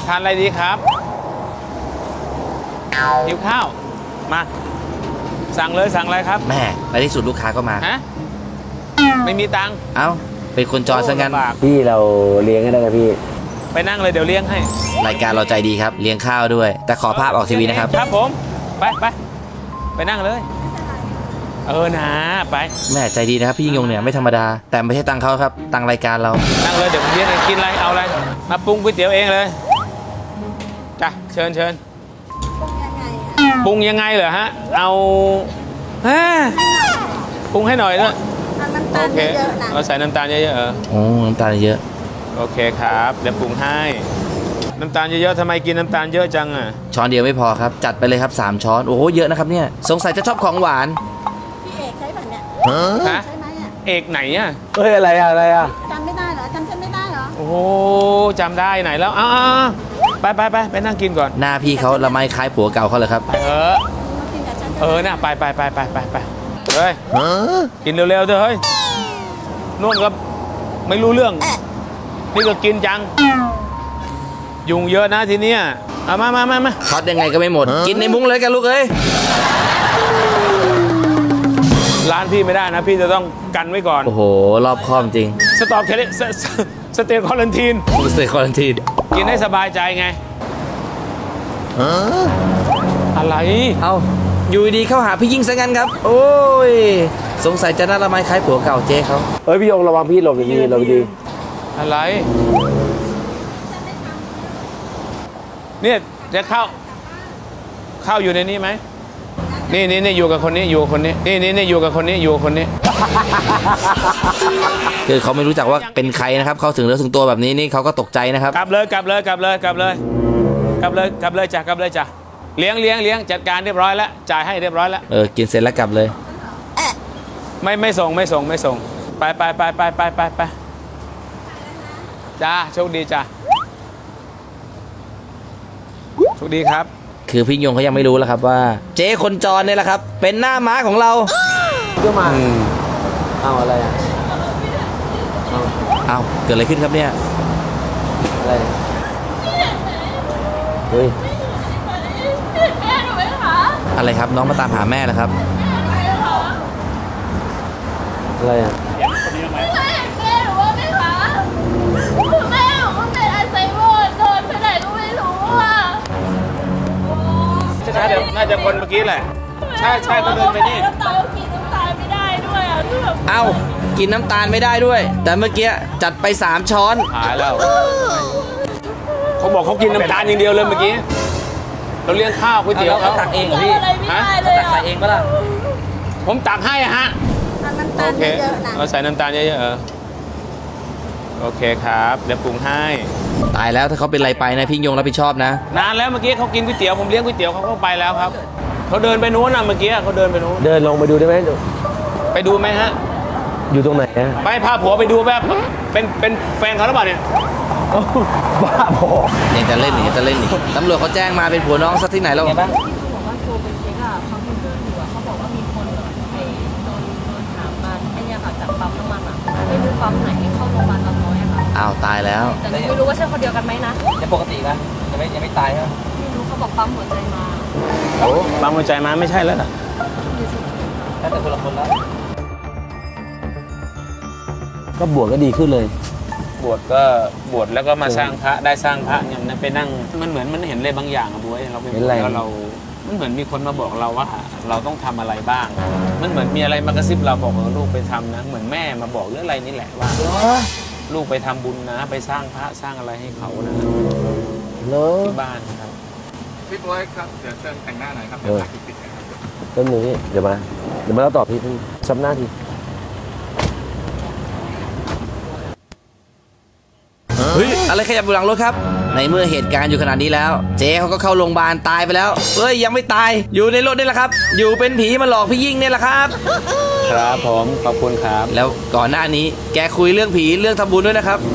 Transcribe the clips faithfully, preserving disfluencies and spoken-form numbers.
ทานอะไรดีครับหิวข้าวมาสั่งเลยสั่งอะไรครับแม่ในที่สุดลูกค้าก็มาฮะไม่มีตังค์เอ้าเป็นคนจรซะงั้นพี่เราเลี้ยงให้ได้นะพี่ไปนั่งเลยเดี๋ยวเลี้ยงให้รายการเราใจดีครับเลี้ยงข้าวด้วยแต่ขอภาพออกทีวีนะครับครับผมไปไปไปนั่งเลยเออนะไปแม่ใจดีนะครับพี่ยิ่งยงเนี่ยไม่ธรรมดาแต่ไม่ใช่ตังเขาครับตังรายการเรานั่งเลยเดี๋ยวผมเลี้ยงกินอะไรเอาอะไรมาปรุงก๋วยเตี๋ยวเองเลยจ้ะเชิญเชิญปรุงยังไงเหรอฮะเอาฮะปรุงให้หน่อยด้วยโอเคเราใส่น้ำตาลเยอะๆเออโอ้น้ำตาลเยอะโอเคครับเดี๋ยวปรุงให้น้ำตาลเยอะๆทำไมกินน้ำตาลเยอะจังอ่ะช้อนเดียวไม่พอครับจัดไปเลยครับสามช้อนโอ้โหเยอะนะครับเนี่ยสงสัยจะชอบของหวานพี่เอกใช่ป่ะเนี่ยฮะเอกไหนอ่ะเฮ้ยอะไรอะอะไรอะจำไม่ได้เหรอจำจำไม่ได้เหรอโอ้โหจำได้ไหนแล้วอ่าไปไปไปไปนั่งกินก่อนหน้าพี่เขาละไมคล้ายผัวเก่าเขาเลยครับเออเออน่ะไปไปไปไปไปไปเฮ้ยกินเร็วๆเถอะเฮ้ยนู่นก็ไม่รู้เรื่องนี่ก็กินจังยุงเยอะนะทีเนี้ยเอามามามามาช็อตยังไงก็ไม่หมดกินในมุ้งเลยกันลูกเอ้ยร้านพี่ไม่ได้นะพี่จะต้องกันไว้ก่อนโอ้โหรอบคอบจริงสต็อปเคสสเตย์ควอลันทีนสเตย์ควอลันทีนกินให้สบายใจไงอะไรเอาอยู่ดีเข้าหาพี่ยิ่งซะงั้นครับโอ้ยสงสัยจะน่าละไมคล้ายผัวเก่าเจ๊เขาเฮ้ยพี่ยงระวังพี่หลบดีๆหลบดีอะไรเนี่ยจะเข้าเข้าอยู่ในนี้ไหมนี่นี่นี่อยู่กับคนนี้อยู่กับคนนี้นี่นี่นี่อยู่กับคนนี้อยู่กับคนนี้คือเขาไม่รู้จักว่าเป็นใครนะครับเขาถึงเนื้อถึงตัวแบบนี้นี่เขาก็ตกใจนะครับกลับเลยกลับเลยกลับเลยกลับเลยกลับเลยกลับเลยจ้ะกลับเลยจ้ะเลี้ยงเลี้ยงเลี้ยงจัดการเรียบร้อยแล้วจ่ายให้เรียบร้อยแล้วเออกินเสร็จแล้วกลับเลยไม่ไม่ส่งไม่ส่งไม่ส่งไปไปไปไปไปไปไปจ้าโชคดีจ้าโชคดีครับคือพี่ยงเขายังไม่รู้แล้วครับว่าเจ๊คนจรเนี่ยแหละครับเป็นหน้าม้าของเราก็มาเอาอะไรอ่ะเอาเกิดอะไรขึ้นครับเนี่ยอะไรเฮ้ยแม่หนูไหมคะอะไรครับน้องมาตามหาแม่แล้วครับอะไรอ่ะแม่แม่หนูว่าไหมคะแม่หนูว่าเป็นอัลไซเมอร์โดนไปไหนก็ไม่รู้อ่ะใช่เดี๋ยวน่าจะคนเมื่อกี้แหละใช่ใช่เขาเดินไปนี่น้ำตาลกินน้ำตาลไม่ได้ด้วยอ่ะเอ้ากินน้ำตาลไม่ได้ด้วยแต่เมื่อกี้จัดไปสามช้อนหายแล้วเขาบอกเขากินน้ำตาลอย่างเดียวเลยเมื่อกี้เราเลี้ยงข้าวก๋วยเตี๋ยวเขาตักเองเหรอพี่ฮะตักใส่เองก็ล่ะผมตักให้ฮะโอเคเราใส่น้ำตาลเยอะๆเออโอเคครับเดี๋ยวปรุงให้ตายแล้วถ้าเขาเป็นไรไปนะพี่ยงรับผิดชอบนะนานแล้วเมื่อกี้เขากินก๋วยเตี๋ยวผมเลี้ยงก๋วยเตี๋ยวเขาก็ไปแล้วครับเขาเดินไปนู้นนะเมื่อกี้เขาเดินไปนู้นเดินลงไปดูได้ไหมไปดูไหมฮะอยู่ตรงไหนอะไปพาผัวไปดูแบบเป็นเป็นแฟนเขาหรือเปล่าเนี่ยบ้าพอยังจะเล่นอีกยังจะเล่นอีกตำรวจเขาแจ้งมาเป็นผัวน้องสักที่ไหนแล้วเขาบอกว่าโทรไปเช็คอะเขาเพิ่งอยู่อะเขาบอกว่ามีคนไปโดนโดนถามมาไอ้เนี่ยค่ะจากปั๊มน้ำมันอะไม่รู้ปั๊มไหนเข้าโรงพยาบาลตอนน้อยอะค่ะอ้าวตายแล้วแต่ไม่รู้ว่าใช่คนเดียวกันไหมนะยังปกตินะยังไม่ยังไม่ตายใช่ไหมไม่รู้เขาบอกปั๊มหัวใจมาโอ้ปั๊มหัวใจมาไม่ใช่แล้วล่ะแต่คนละคนแล้วก็บวชก็ดีขึ้นเลยบวชก็บวชแล้วก็มาสร้างพระได้สร้างพระเนี่ยนะไปนั่งมันเหมือนมันเห็นอะไรบางอย่างอะด้วยเราไปบวชแล้วเรามันเหมือนมีคนมาบอกเราว่าเราต้องทำอะไรบ้างมันเหมือนมีอะไรมากระซิบเราบอกเออลูกไปทำนะเหมือนแม่มาบอกเรื่องอะไรนี่แหละว่าลูกไปทำบุญนะไปสร้างพระสร้างอะไรให้เขานะที่บ้านครับพี่บอยครับเดี๋ยวเชิญแต่งหน้าหน่อยครับเดี๋ยวปิดต้นนี้เดี๋ยวมาเดี๋ยวมาแล้วตอบพี่ซ้ำหน้าทีเฮ้ยอะไรขยับอยู่หลังรถครับในเมื่อเหตุการณ์อยู่ขนาดนี้แล้วเจ๊เขาก็เข้าโรงพยาบาลตายไปแล้วเฮ้ยยังไม่ตายอยู่ในรถนี่แหละครับอยู่เป็นผีมาหลอกพี่ยิ่งนี่แหละครับครับผมขอบคุณครับแล้วก่อนหน้านี้แกคุยเรื่องผีเรื่องทำบุญด้วยนะครับ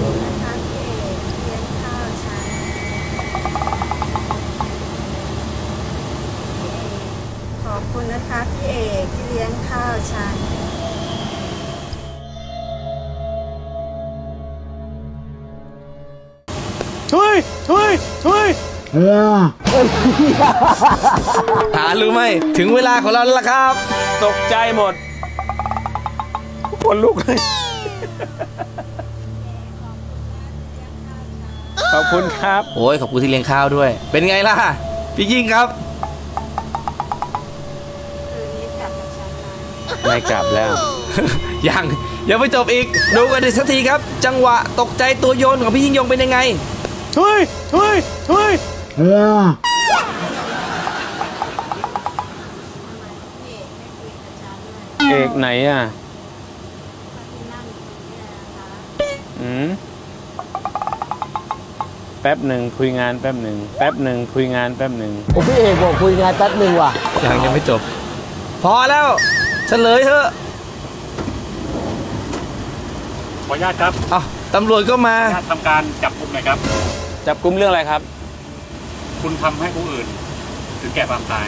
ขอบคุณนะคะพี่เอกที่เลี้ยงข้าวฉันช่วยช่วยช่วยหารู้ไหมถึงเวลาของเราแล้วล่ะครับตกใจหมดคนลุกเลยขอบคุณครับโอ้ยขอบคุณที่เลี้ยงข้าวด้วย เป็นไงล่ะพี่ยิ่งครับไม่กลับแล้วยังยังไม่จบอีกดูกันอีกสักทีครับ จังหวะตกใจตัวโยนของพี่ยิ่งยงเป็นยังไงช่วยช่วยช่วยเอกไหนอ่ะอืมแป๊บหนึ่งคุยงานแป๊บหนึ่งแป๊บหนึ่งคุยงานแป๊บหนึ่งผมพี่เอกบอกคุยงานแป๊บนึงว่ะยังยังไม่จบ พอแล้วเฉลยเถอะขออนุญาตครับเอาตำรวจก็มาขออนุญาตทำการจับกุมหน่อยครับจับกุมเรื่องอะไรครับคุณทำให้ผู้อื่นถึงแก่ความตาย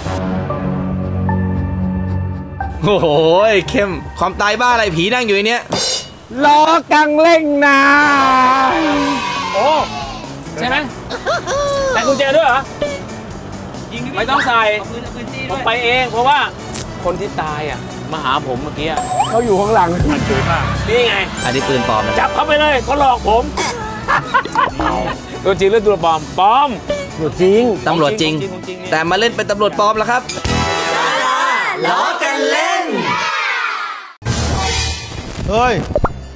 โอ้โหเข้มความตายบ้าอะไรผีนั่งอยู่ในเนี้ยล้อกังเร่งนะโอ้ใช่ไหมแต่กุญแจด้วยเหรอไม่ต้องใส่ผมไปเองเพราะว่าคนที่ตายอ่ะมาหาผมเมื่อกี้เขาอยู่ข้างหลังมันเกิดมากนี่ไงอันนี้ปืนปลอมนะจับเขาไปเลยเขาหลอกผมตัวจริงหรือตัวปลอมปลอมอยู่จริงตำรวจจริง แต่มาเล่นเป็นตำรวจปลอมแล้วครับล้อกันเล่นเฮ้ย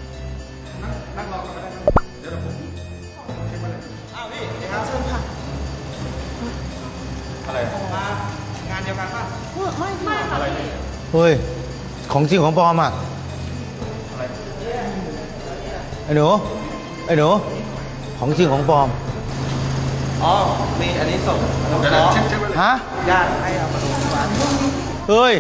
เฮ้ย ของจริงของปลอมอ่ะ ไอ้หนู ไอ้หนู ของจริงของปลอม อ๋อ มีอันนี้ส่งฮะญาติให้เอามาดูที่บ้านเฮ้ย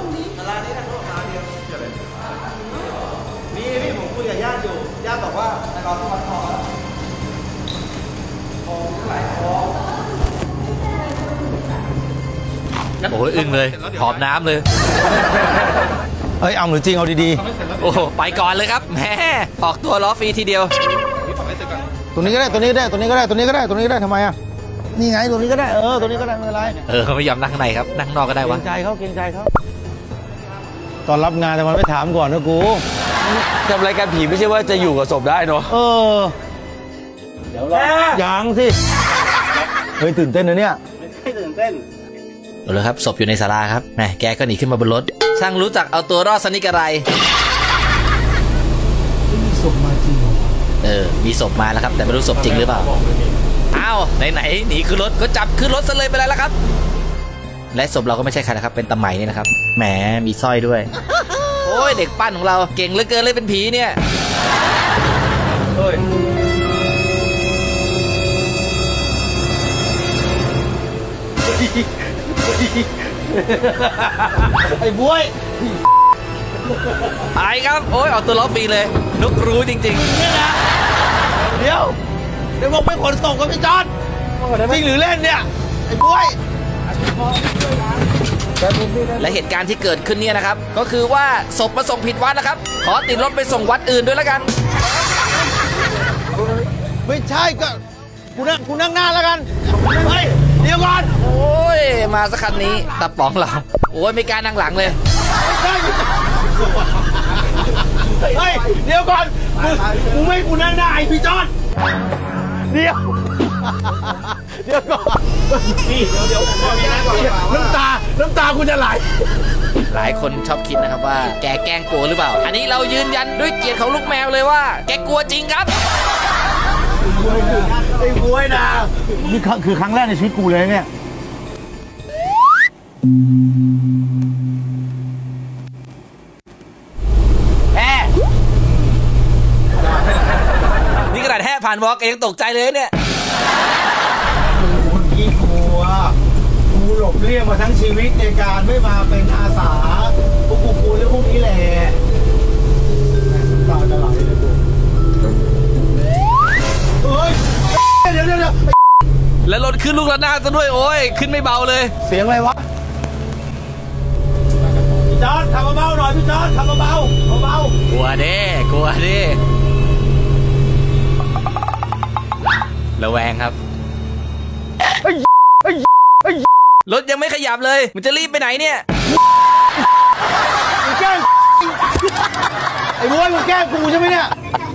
นี่พี่ผมคุยกับญาติอยู่ ญาติบอกว่าในรอที่วัดทองแล้วทองหลายทองโอ้ยอึ้งเลยหอบน้ำเลยเอ้ย เอาหรือจริง เอาดีโอ้โหไปก่อนเลยครับแหมออกตัวล้อฟรีทีเดียวๆ ตัวนี้ก็ได้ ตัวนี้ก็ได้ ตัวนี้ก็ได้ ตัวนี้ก็ได้ ตัวนี้ก็ได้ทำไมอ่ะ นี่ไง ตัวนี้ก็ได้ เออ ตัวนี้ก็ได้ไม่เป็นไรเออเขาไม่ยอมนั่งข้างในครับ นั่งนอกก็ได้เกรวะงใจเขาเกรงใจเขาตอนรับงานแต่มันไม่ถามก่อนนะกูทำรายการผีไม่ใช่ว่าจะอยู่กับศพได้เนาะเออ เดี๋ยวรอยังสิ เฮ้ย ตื่นเต้นนะเนี่ยเอาเลยครับศพอยู่ในศาลาครับแหมแกก็หนีขึ้นมาบนรถ ช่างรู้จักเอาตัวรอดสนิกอะไรมีศพมาจริงเออมีศพมาแล้วครับแต่ไม่รู้ศพจริงหรือเปล่าอ้าวไหนๆหนีขึ้นรถก็จับขึ้นรถซะเลยไปเลยแล้วครับและศพเราก็ไม่ใช่ใครนะครับเป็นตาไหมนี่นะครับแหมมีสร้อยด้วยโอ้ยเด็กปั้นของเราเก่งเหลือเกินเลยเป็นผีเนี่ยเฮ้ยไอ้บ้วยตายครับโอ้ยเอาตัวล้อฟรีเลยนกรู้จริงๆเดี๋ยว เดี๋ยวบอกไม่ขนส่งกับพี่จอดจริงหรือเล่นเนี่ย ไอ้บ้วยและเหตุการณ์ที่เกิดขึ้นเนี่ยนะครับ ก็คือว่าศพมาส่งผิดวัดนะครับ ขอติดรถไปส่งวัดอื่นด้วยแล้วกันไม่ใช่ก็กูนั่งกูนั่งหน้าแล้วกัน เฮ้ย เดี๋ยวก่อนโอ้ยมาสักคันนี้ตาป๋องเราโอ้ยไม่กล้านั่งหลังเลยเฮ้ย เดี๋ยวก่อนมึงมึงไม่ให้กูนั่งหน้าไอพี่จอดเดี๋ยว เดี๋ยวก่อนนี่เดี๋ยวเดี๋ยวน้ำตา น้ำตากูจะไหลหลายคนชอบคิดนะครับว่าแกแกล้งกลัวหรือเปล่า อันนี้เรายืนยันด้วยเกียรติของลูกแมวเลยว่า แกกลัวจริงครับไอ้บ้วยนะนี่คือครั้งแรกในชีวิตกูเลยเนี่ยแฮ่นี่ขนาดแห่ผ่านวอล์กเองตกใจเลยเนี่ยคนขี้กลัวกูหลบเลี่ยงมาทั้งชีวิตในการไม่มาเป็นอาสาพวกกูกลัวเรื่องพวกนี้แหละตาจะไหลเลยกูเฮ้ยเดี๋ยวเดี๋ยวเดี๋ยวแล้วรถขึ้นลูกระนาดซะด้วยโอ้ยขึ้นไม่เบาเลยเสียงอะไรวะพี่จอนทำเบาๆหน่อยพี่จอนทำเบาๆเบากลัวเด้กลัวเด้ระแวงครับรถยังไม่ขยับเลยมันจะรีบไปไหนเนี่ยมึงแกล้งไอ้บวยมึงแกล้งกูใช่ไหมเนี่ย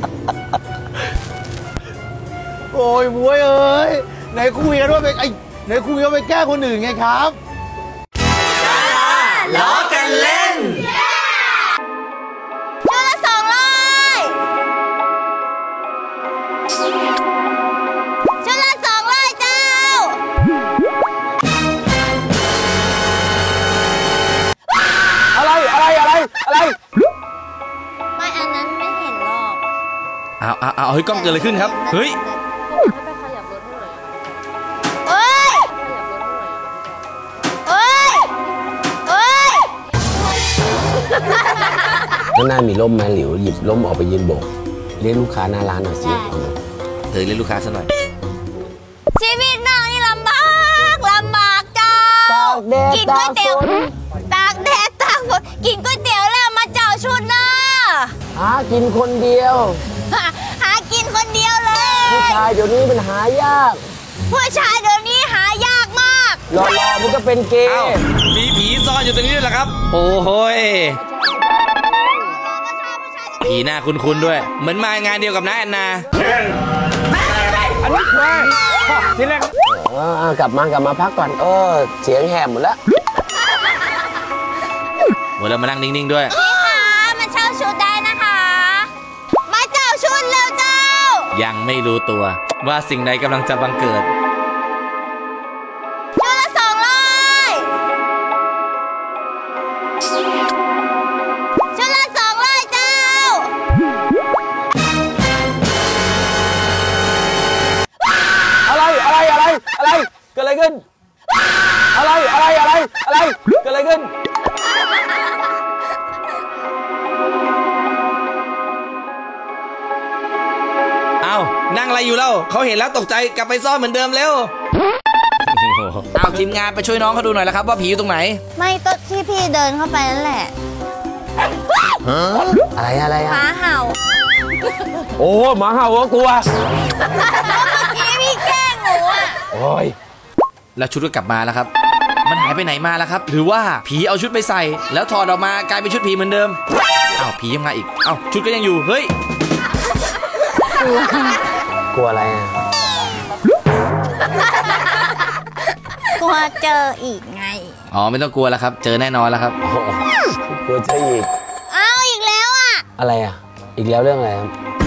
โอ้ยบวยเอ้ยไหนคุยกันว่าไปไอ้ไหนคุยกันไปแกล้งคนอื่นไงครับล้อกันเล่นชุดละสองร้อยชุดละสองร้อยเจ้าอะไรอะไรอะไรอะไรไม่อันนั้นไม่เห็นหรอกเอาเอาเอาเฮ้ยกล้องเกิดอะไรขึ้นครับเฮ้ยให้ไปขยับรถให้หน่อยเอ้ยเอ้ยเอ้ยข้างหน้ามีร่มไหมหลิวหยิบร่มออกไปยืนโบกเรียกลูกค้าหน้าร้านหน่อยสิเธอเรียกลูกค้าซะหน่อยชีวิตน้องนี่ลำบากลำบากจ้ากินก๋วยเตี๋ยวตากแดดตากฝนกินก๋วยเตี๋ยวแล้วมาเจ้าชุดนะหากินคนเดียวหากินคนเดียวเลยผู้ชายเดี๋ยวนี้มันหายากผู้ชายเดี๋ยวนี้หายากมากหล่อๆมันก็เป็นเกย์มีผีซ่อนอยู่ตรงนี้ด้วยเหรอครับโอ้โหผีหน้าคุ้นๆด้วยเหมือนมางานเดียวกับน้าแอนนาอันนี้มาทีแรกกลับมากลับมาพักก่อนเออเสียงแหบหมดแล้วหมดแล้วมานั่งนิ่งๆด้วยนี่ค่ะมาเช่าชุดได้นะคะมาเจ้าชุดเร็วเจ้ายังไม่รู้ตัวว่าสิ่งใดกำลังจะบังเกิดชุดละสองร้อยชุดละสองร้อยเจ้าอะไรอะไรอะไรอะไรเกิดอะไรขึ้นอะไรอะไรอะไรอะไรเกิดอะไรขึ้นอ้าวนั่งอะไรอยู่แล้วเขาเห็นแล้วตกใจกลับไปซ่อนเหมือนเดิมเร็วอ้าวทีมงานไปช่วยน้องเขาดูหน่อยแล้วครับว่าผีอยู่ตรงไหนไม่ต้นที่พี่เดินเข้าไปนั่นแหละอะไรอะไรหมาเห่าโอ้หมาเห่าก็กลัวเมื่อกี้พี่แกล้งหนูอ่ะโอ้ยแล้วชุดก็กลับมาแล้วครับมันหายไปไหนมาแล้วครับหรือว่าผีเอาชุดไปใส่แล้วถอดออกมากลายเป็นชุดผีเหมือนเดิมอ้าวผียังมาอีกอ้าวชุดก็ยังอยู่เฮ้ยกลัวอะไรอ่ะกลัวเจออีกไงอ๋อไม่ต้องกลัวแล้วครับเจอแน่นอนแล้วครับกลัวเจออีกอ้าวอีกแล้วอ่ะอะไรอ่ะอีกแล้วเรื่องอะไรครับ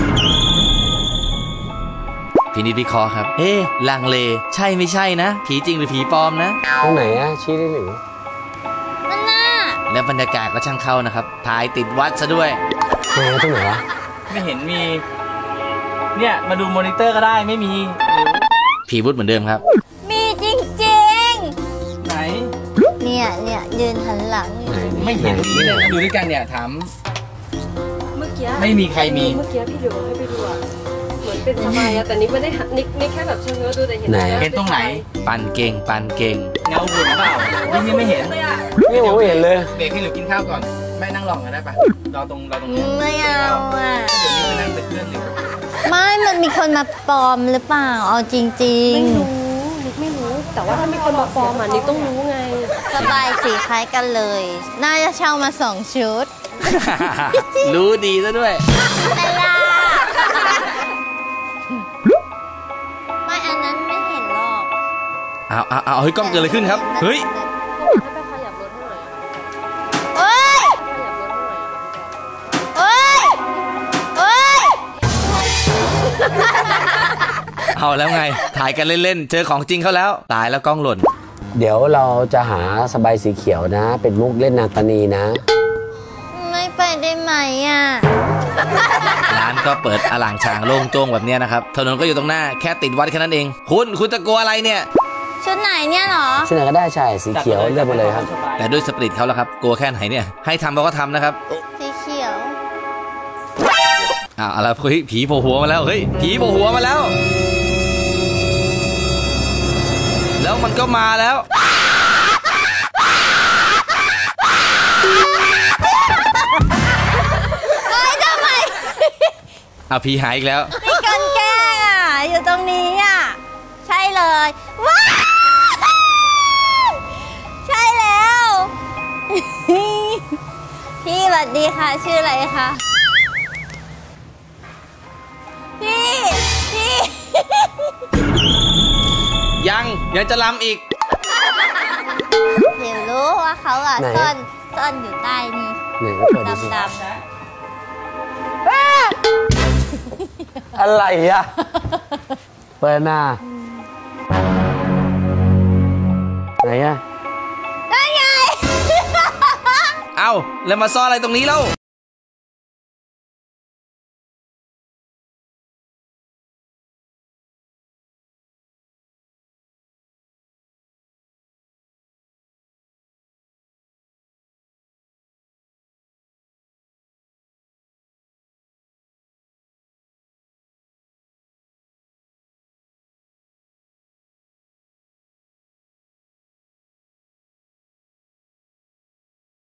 พี่นิดวิเคราะห์ครับเอ๊ะลังเลใช่ไม่ใช่นะผีจริงหรือผีปลอมนะตรงไหนอ่ะชี้ได้หรือนั่นน่ะแล้วบรรยากาศก็ช่างเข้านะครับถ่ายติดวัดซะด้วยไหนตรงไหนวะไม่เห็นมีเนี่ยมาดูมอนิเตอร์ก็ได้ไม่มีผีวุฒิเหมือนเดิมครับมีจริงๆไหนเนี่ยเนี่ยยืนหันหลังไม่เห็นผีเลยดูด้วยกันเนี่ยถามเมื่อกี้ไม่มีใครมีเมื่อกี้พี่เดี๋ยวให้ไปดูอะเหมือนเป็นสบายอะแต่นี่ไม่ได้นิกนิกแค่แบบเชิงดูแต่เห็นเห็นตรงไหนปั่นเก่งปั่นเก่งเงาหุ่นเปล่านี่ไม่เห็นนี่ผมไม่เห็นเลยเบรกให้หนูกินข้าวก่อนแม่นั่งรอกันได้ปะรอตรงรอตรงนี้ไม่เอาอ่ะเดี๋ยวนี้ไปนั่งเป็นเพื่อนหนึ่งไม่มันมีคนมาปลอมหรือเปล่าเอาจริงๆไม่รู้นิกไม่รู้แต่ว่าถ้ามีคนมาปลอมอ่ะนิกต้องรู้ไงสบายสีคล้ายกันเลยน่าจะเช่ามาสองชุดรู้ดีซะด้วยแต่ละไม่อันนั้นไม่เห็นหรอกเอาเอาเอาเฮ้ยกล้องเกิดอะไรขึ้นครับเฮ้ยให้ไปขยับรถให้หน่อยเอ้ยเอ้ยเอ้ยเอาแล้วไงถ่ายกันเล่นๆเจอของจริงเขาแล้วตายแล้วกล้องหล่นเดี๋ยวเราจะหาสบายสีเขียวนะเป็นมุกเล่นนาตานีนะไม่ไปได้ไหมอ่ะร้านก็เปิดอลังฉางโล่งโจ้งแบบนี้นะครับถนนก็อยู่ตรงหน้าแค่ติดวัดแค่นั้นเองคุณคุณจะกลัวอะไรเนี่ยชุดไหนเนี่ยหรอชุดไหนก็ได้ใช่สีเขียวเลือกมาเลยครับแต่ด้วยสปิริตเขาแล้วครับกลัวแค่ไหนเนี่ยให้ทำเราก็ทำนะครับสีเขียวอ้าวอะไรเฮ้ยผีโผล่หัวมาแล้วเฮ้ยผีโผล่หัวมาแล้วแล้วมันก็มาแล้วเฮ้ยทำไมอ่ะผีหายอีกแล้วมีคนแกล้งอ่ะอยู่ตรงนี้อ่ะอยว้าวใช่แล้ว พี่สวัสดีค่ะชื่ออะไรคะพี่พี่ยังยังจะลำอีกเดี๋ยวรู้ว่าเขาอะไหนซ่อนซ่อนอยู่ใต้นี่ไหนก็เปิดดูสิดำดำอะไรอ่ะเปิดหน้าไหนอ่ะได้ไงเอ้าแล้วมาซ่อนอะไรตรงนี้เล่า